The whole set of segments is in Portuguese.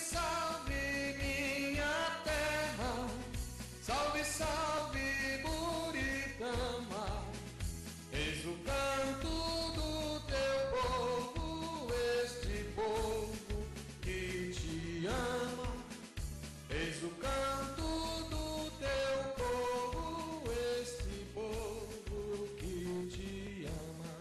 salve minha terra, salve, salve Buritama, eis o canto do teu povo, este povo que te ama, eis o canto do teu povo, este povo que te ama.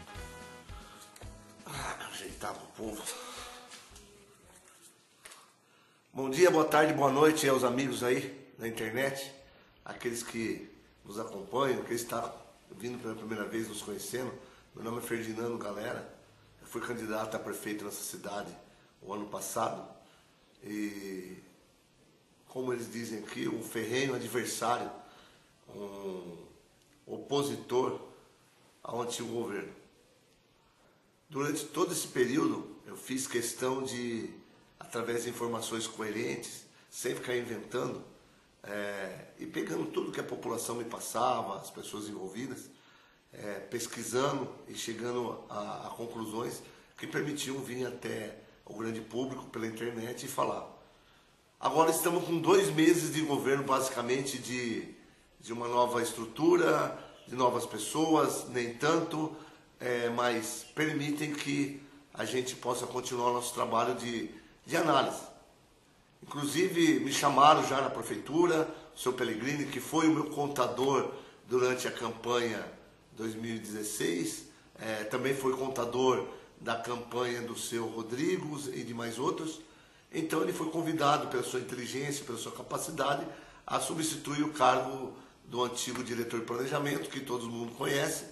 Ajeitar pro povo. Bom dia, boa tarde, boa noite aos amigos aí da internet, aqueles que nos acompanham, aqueles que estão vindo pela primeira vez nos conhecendo. Meu nome é Ferdinando Galera, eu fui candidato a prefeito nessa cidade o ano passado e, como eles dizem aqui, um ferrenho adversário, um opositor ao antigo governo. Durante todo esse período eu fiz questão de, através de informações coerentes, sem ficar inventando e pegando tudo que a população me passava, as pessoas envolvidas, pesquisando e chegando a conclusões que permitiam vir até o grande público pela internet e falar. Agora estamos com 2 meses de governo, basicamente, de uma nova estrutura, de novas pessoas, nem tanto, mas permitem que a gente possa continuar o nosso trabalho de análise. Inclusive me chamaram já na prefeitura, o seu Pellegrini, que foi o meu contador durante a campanha 2016, também foi contador da campanha do seu Rodrigo e de mais outros. Então ele foi convidado pela sua inteligência, pela sua capacidade, a substituir o cargo do antigo diretor de planejamento, que todo mundo conhece,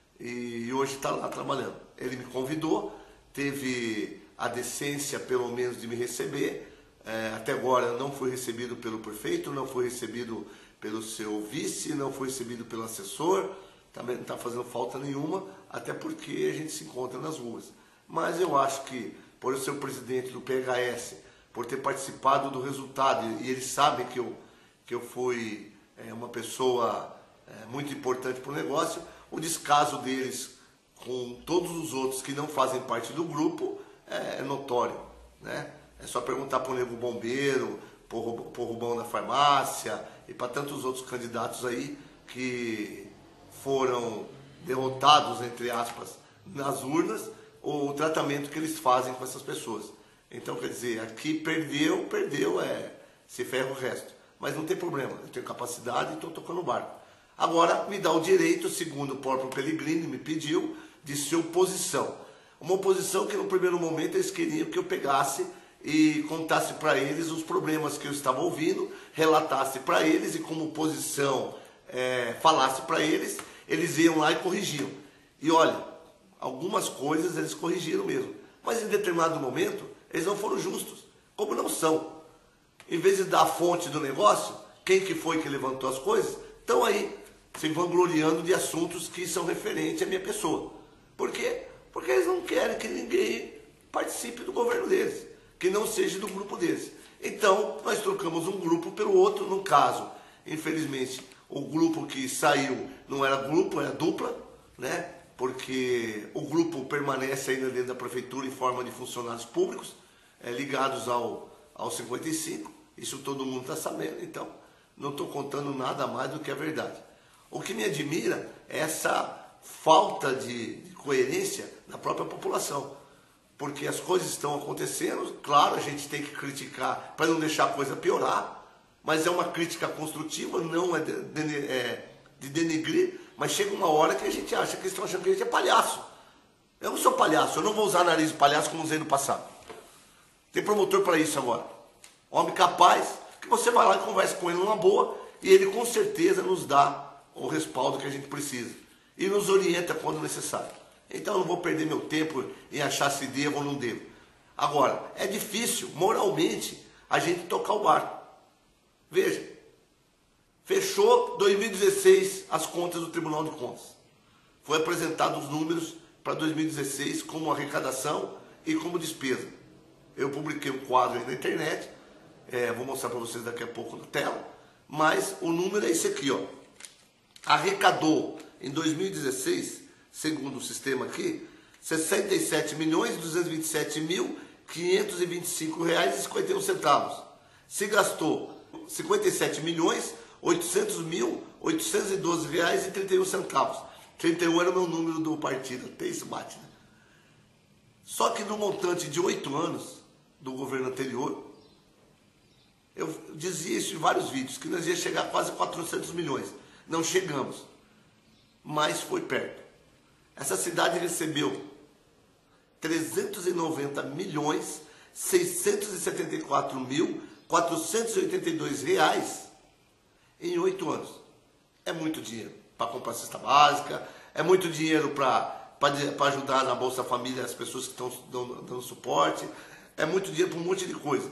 e hoje está lá trabalhando. Ele me convidou, teve a decência pelo menos de me receber. Até agora eu não fui recebido pelo prefeito, não fui recebido pelo seu vice, não fui recebido pelo assessor, também não está fazendo falta nenhuma, até porque a gente se encontra nas ruas. Mas eu acho que, por eu ser o presidente do PHS, por ter participado do resultado, e eles sabem que eu fui uma pessoa muito importante para o negócio, o descaso deles com todos os outros que não fazem parte do grupo é notório, né? É só perguntar para o Nego Bombeiro, para o Rubão da Farmácia e para tantos outros candidatos aí que foram derrotados, entre aspas, nas urnas, o tratamento que eles fazem com essas pessoas. Então, quer dizer, aqui perdeu, se ferra o resto. Mas não tem problema, eu tenho capacidade e estou tocando o barco. Agora, me dá o direito, segundo o próprio Pellegrini me pediu, de ser oposição. Uma oposição que no primeiro momento eles queriam que eu pegasse e contasse para eles os problemas que eu estava ouvindo, relatasse para eles e como oposição falasse para eles, eles iam lá e corrigiam. E olha, algumas coisas eles corrigiram mesmo, mas em determinado momento eles não foram justos, como não são. Em vez de dar a fonte do negócio, quem que foi que levantou as coisas, estão aí se vangloriando de assuntos que são referentes à minha pessoa. Por quê? Porque eles não querem que ninguém participe do governo deles, que não seja do grupo deles. Então, nós trocamos um grupo pelo outro. No caso, infelizmente, o grupo que saiu não era grupo, era dupla, né? Porque o grupo permanece ainda dentro da prefeitura em forma de funcionários públicos, ligados ao 55. Isso todo mundo está sabendo, então não estou contando nada mais do que a verdade. O que me admira é essa falta de coerência da própria população, porque as coisas estão acontecendo. Claro, a gente tem que criticar para não deixar a coisa piorar, mas é uma crítica construtiva, não é de denegrir, mas chega uma hora que a gente acha que eles estão achando que a gente é palhaço. Eu não sou palhaço, eu não vou usar nariz de palhaço como usei no passado. Tem promotor para isso agora. Homem capaz, que você vai lá e conversa com ele numa boa, e ele com certeza nos dá o respaldo que a gente precisa e nos orienta quando necessário. Então eu não vou perder meu tempo em achar se devo ou não devo. Agora, é difícil, moralmente, a gente tocar o barco. Veja, fechou 2016 as contas do Tribunal de Contas. Foi apresentado os números para 2016 como arrecadação e como despesa. Eu publiquei um quadro aí na internet, vou mostrar para vocês daqui a pouco na tela, mas o número é esse aqui, ó. Arrecadou em 2016, segundo o sistema aqui, 67.227.000 R$ 525,51. Se gastou R$ 57.800.812,31. 31 era o meu número do partido, até isso bate, né? Só que no montante de 8 anos do governo anterior, eu dizia isso em vários vídeos, que nós ia chegar a quase 400 milhões. Não chegamos, mas foi perto. Essa cidade recebeu 390.674.482 reais em 8 anos. É muito dinheiro para comprar cesta básica, é muito dinheiro para ajudar na Bolsa Família as pessoas que estão dando suporte, é muito dinheiro para um monte de coisa.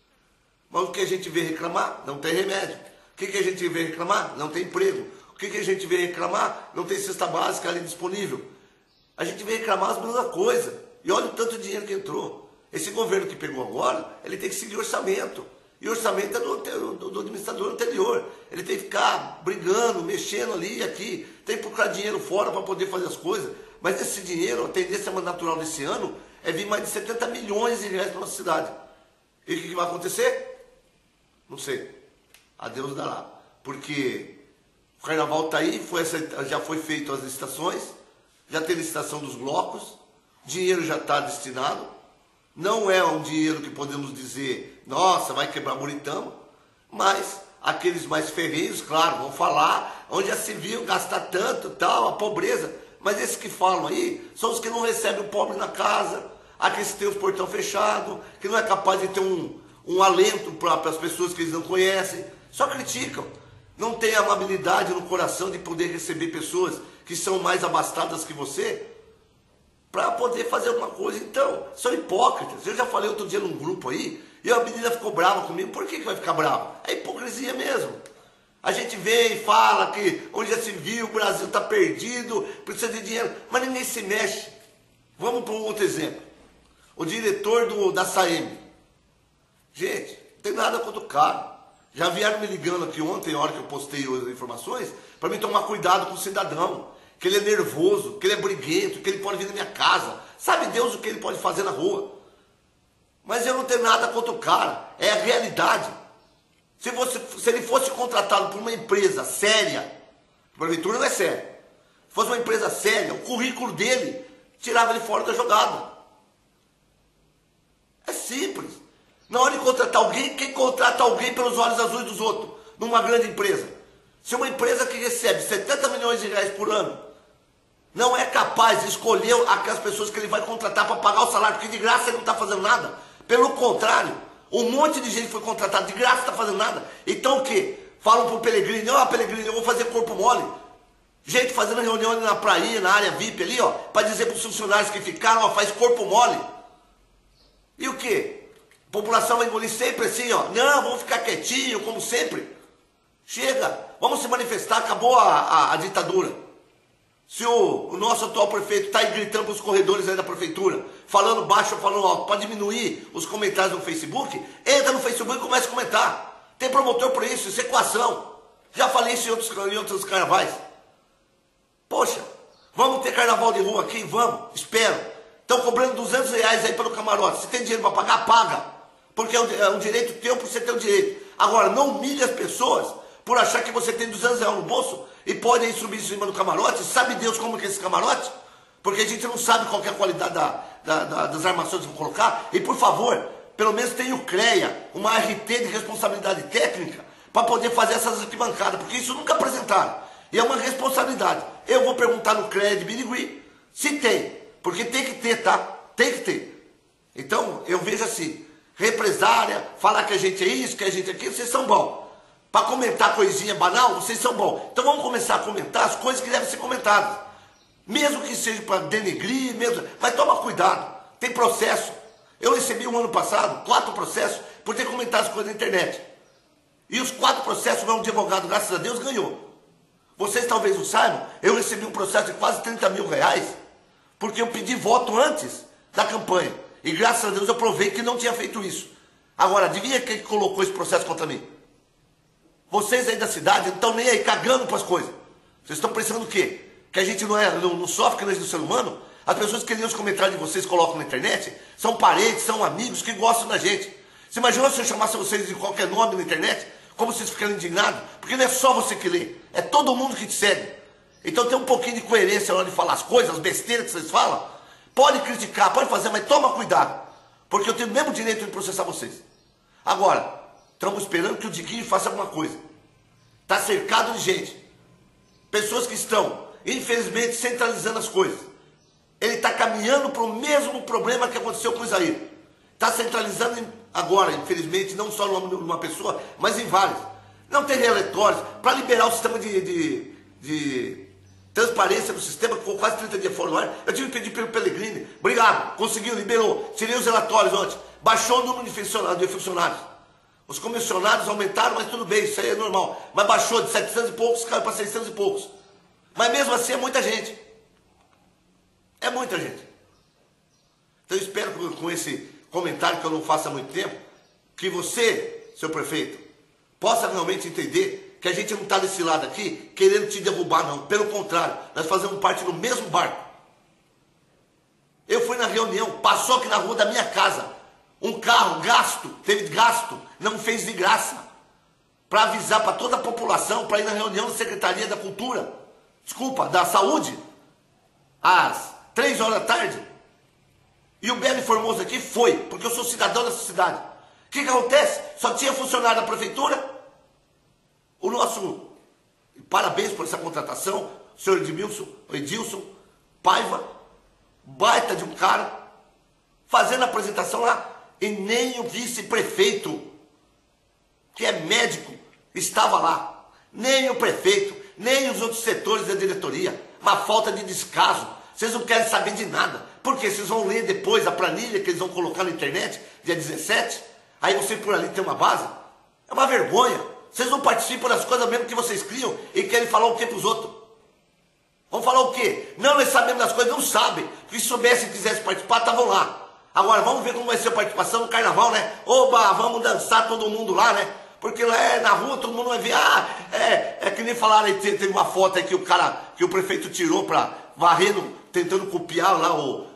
Mas o que a gente vê reclamar? Não tem remédio. O que a gente vê reclamar? Não tem emprego. O que a gente vê reclamar? Não tem cesta básica ali disponível. A gente vê reclamar as mesmas coisas. E olha o tanto de dinheiro que entrou. Esse governo que pegou agora, ele tem que seguir orçamento. E o orçamento é do administrador anterior. Ele tem que ficar brigando, mexendo ali e aqui. Tem que procurar dinheiro fora para poder fazer as coisas. Mas esse dinheiro, a tendência natural desse ano é vir mais de 70 milhões de reais para a nossa cidade. E o que vai acontecer? Não sei. A Deus dará. Porque o carnaval está aí, já foi feito as licitações, já tem licitação dos blocos, dinheiro já está destinado. Não é um dinheiro que podemos dizer, nossa, vai quebrar Muritama, mas aqueles mais ferrenhos, claro, vão falar, onde já se viu gastar tanto, tal, a pobreza. Mas esses que falam aí são os que não recebem o pobre na casa, aqueles que têm os portão fechado, que não é capaz de ter um alento para as pessoas que eles não conhecem, só criticam. Não tem amabilidade no coração de poder receber pessoas que são mais abastadas que você para poder fazer alguma coisa. Então, são hipócritas. Eu já falei outro dia num grupo aí, e a menina ficou brava comigo. Por que vai ficar brava? É hipocrisia mesmo. A gente vem e fala que onde já se viu, o Brasil está perdido, precisa de dinheiro, mas ninguém se mexe. Vamos para um outro exemplo. O diretor da SAEM. Gente, não tem nada contra o cara. Já vieram me ligando aqui ontem, na hora que eu postei as informações, para mim tomar cuidado com o cidadão. Que ele é nervoso, que ele é briguento, que ele pode vir na minha casa. Sabe Deus o que ele pode fazer na rua. Mas eu não tenho nada contra o cara. É a realidade. Se ele fosse contratado por uma empresa séria, a prefeitura não é séria. Se fosse uma empresa séria, o currículo dele tirava ele fora da jogada. É simples. Na hora de contratar alguém, quem contrata alguém pelos olhos azuis dos outros? Numa grande empresa. Se uma empresa que recebe 70 milhões de reais por ano não é capaz de escolher aquelas pessoas que ele vai contratar para pagar o salário, porque de graça ele não está fazendo nada. Pelo contrário, um monte de gente foi contratada de graça, não está fazendo nada. Então o quê? Falam para o Pellegrini, ó, Pellegrini, eu vou fazer corpo mole. Gente fazendo reunião ali na praia, na área VIP ali, ó, para dizer para os funcionários que ficaram, ó, faz corpo mole. E o quê? A população vai engolir sempre assim, ó. Não, vamos ficar quietinho, como sempre. Chega, vamos se manifestar, acabou a ditadura. Se o nosso atual prefeito está aí gritando para os corredores aí da prefeitura, falando baixo ou falando alto, para diminuir os comentários no Facebook, entra no Facebook e começa a comentar. Tem promotor por isso é equação. Já falei isso em outros carnavais. Poxa, vamos ter carnaval de rua aqui? Vamos, espero. Estão cobrando R$200 aí pelo camarote. Se tem dinheiro para pagar, paga. Porque é um direito teu, por você ter o direito. Agora, não humilhe as pessoas por achar que você tem R$200 no bolso e pode aí subir em cima do camarote. Sabe Deus como que é esse camarote? Porque a gente não sabe qual que é a qualidade das armações que vão colocar. E por favor, pelo menos tenha o CREA, uma RT de responsabilidade técnica, para poder fazer essas arquibancadas, porque isso nunca apresentaram. E é uma responsabilidade. Eu vou perguntar no CREA de Birigui se tem, porque tem que ter, tá? Tem que ter. Então, eu vejo assim, represária, falar que a gente é isso, que a gente é aquilo, vocês são bons. Para comentar coisinha banal, vocês são bons. Então vamos começar a comentar as coisas que devem ser comentadas. Mesmo que seja para denegrir, mesmo, mas toma cuidado. Tem processo. Eu recebi ano passado 4 processos por ter comentado as coisas na internet. E os 4 processos, meu advogado, graças a Deus, ganhou. Vocês talvez não saibam, eu recebi um processo de quase 30 mil reais porque eu pedi voto antes da campanha. E graças a Deus eu provei que não tinha feito isso. Agora, adivinha quem colocou esse processo contra mim? Vocês aí da cidade não estão nem aí cagando para as coisas. Vocês estão pensando o quê? Que a gente não sofre, que nós do ser humano? As pessoas que lêem os comentários de vocês colocam na internet são parentes, são amigos que gostam da gente. Você imagina se eu chamasse vocês de qualquer nome na internet? Como vocês ficam indignados? Porque não é só você que lê, é todo mundo que te segue. Então tem um pouquinho de coerência na hora de falar as coisas, as besteiras que vocês falam. Pode criticar, pode fazer, mas toma cuidado. Porque eu tenho o mesmo direito de processar vocês. Agora, estamos esperando que o Diquinho faça alguma coisa. Está cercado de gente. Pessoas que estão, infelizmente, centralizando as coisas. Ele está caminhando para o mesmo problema que aconteceu com o Isair. Está centralizando agora, infelizmente, não só numa pessoa, mas em várias. Não tem relatórios para liberar o sistema de transparência do sistema, que ficou quase 30 dias fora do ar. Eu tive que pedir pelo Pellegrini. Obrigado, conseguiu, liberou. Tirei os relatórios ontem. Baixou o número de funcionários. Os comissionados aumentaram, mas tudo bem, isso aí é normal. Mas baixou de 700 e poucos, caiu para 600 e poucos. Mas mesmo assim é muita gente. É muita gente. Então eu espero que com esse comentário que eu não faço há muito tempo, que você, seu prefeito, possa realmente entender que a gente não está desse lado aqui querendo te derrubar, não. Pelo contrário, nós fazemos parte do mesmo barco. Eu fui na reunião, passou aqui na rua da minha casa. Um carro, teve gasto, não fez de graça. Para avisar para toda a população, para ir na reunião da Secretaria da Cultura. Desculpa, da Saúde. Às 3 horas da tarde. E o Belo Formoso aqui foi, porque eu sou cidadão dessa cidade. O que acontece? Só tinha funcionário da prefeitura. O nosso, parabéns por essa contratação, o senhor Edilson Paiva, baita de um cara, fazendo a apresentação lá, e nem o vice-prefeito, que é médico, estava lá. Nem o prefeito, nem os outros setores da diretoria. Uma falta de descaso. Vocês não querem saber de nada. Porque vocês vão ler depois a planilha que eles vão colocar na internet, dia 17. Aí você por ali tem uma base. É uma vergonha. Vocês não participam das coisas mesmo que vocês criam e querem falar o que para os outros. Vão falar o quê? Não, nós sabemos das coisas, não sabem. Porque se soubessem e quisessem participar, estavam lá. Agora vamos ver como vai ser a participação no carnaval, né? Oba, vamos dançar todo mundo lá, né? Porque lá na rua todo mundo vai ver, é que nem falaram aí, teve uma foto aí que o prefeito tirou para varrendo, tentando copiar lá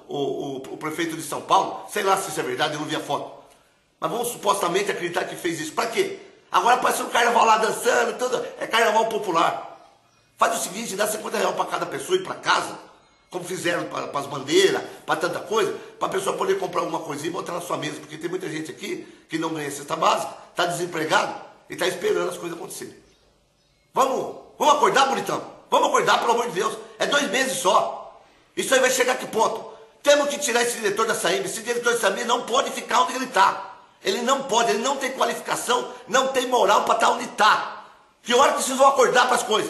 o prefeito de São Paulo. Sei lá se isso é verdade, eu não vi a foto. Mas vamos supostamente acreditar que fez isso. Para quê? Agora apareceu um carnaval lá dançando, tudo, é carnaval popular. Faz o seguinte, dá R$50 para cada pessoa ir para casa, como fizeram para as bandeiras, para tanta coisa, para a pessoa poder comprar alguma coisinha e botar na sua mesa, porque tem muita gente aqui que não ganha cesta básica, está desempregado e está esperando as coisas acontecerem. Vamos acordar, bonitão? Vamos acordar, pelo amor de Deus. É 2 meses só. Isso aí vai chegar a que ponto? Temos que tirar esse diretor da SAEMB. Esse diretor da SAEMB não pode ficar onde ele está. Ele não pode, ele não tem qualificação, não tem moral para estar onde está. Que hora que vocês vão acordar para as coisas?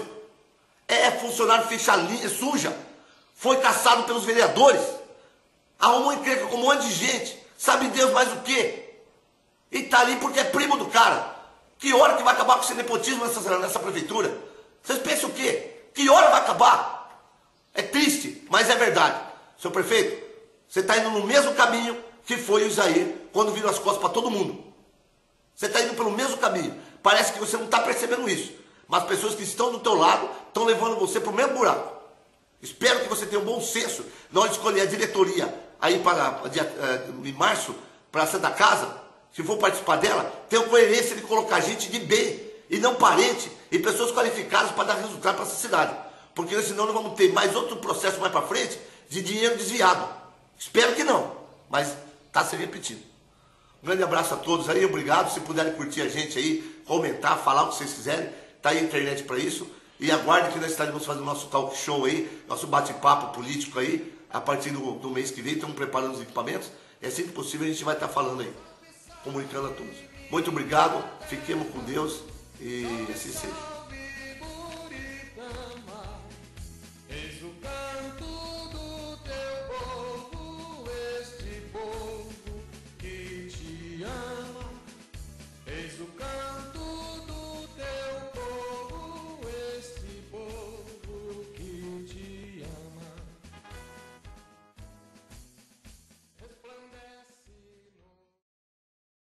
É funcionário ficha suja. Foi caçado pelos vereadores. Arrumou encrenca com um monte de gente. Sabe Deus mais o quê? E está ali porque é primo do cara. Que hora que vai acabar com esse nepotismo nessa prefeitura? Vocês pensam o quê? Que hora vai acabar? É triste, mas é verdade. Seu prefeito, você está indo no mesmo caminho que foi o Isair quando virou as costas para todo mundo. Você está indo pelo mesmo caminho. Parece que você não está percebendo isso. Mas as pessoas que estão do teu lado estão levando você para o mesmo buraco. Espero que você tenha um bom senso na hora de escolher a diretoria aí para em março, para a Santa Casa. Se for participar dela, tenha coerência de colocar gente de bem e não parente e pessoas qualificadas para dar resultado para essa cidade. Porque senão nós vamos ter mais outro processo mais para frente de dinheiro desviado. Espero que não, mas está se repetindo. Um grande abraço a todos aí, obrigado. Se puderem curtir a gente aí, comentar, falar o que vocês quiserem, está aí a internet para isso. E aguardem que nós estaremos fazendo nosso talk show aí, nosso bate-papo político aí, a partir do mês que vem. Estamos preparando os equipamentos e assim que possível a gente vai estar falando aí, comunicando a todos. Muito obrigado, fiquemos com Deus e assim seja.